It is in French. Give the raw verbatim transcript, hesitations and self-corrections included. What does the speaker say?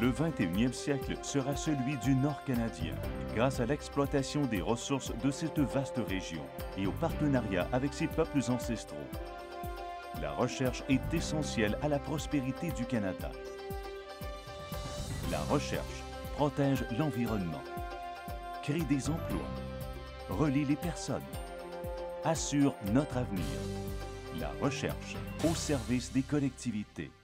Le vingt et unième siècle sera celui du Nord canadien, grâce à l'exploitation des ressources de cette vaste région et au partenariat avec ses peuples ancestraux. La recherche est essentielle à la prospérité du Canada. La recherche protège l'environnement, crée des emplois, relie les personnes, assure notre avenir. La recherche au service des collectivités.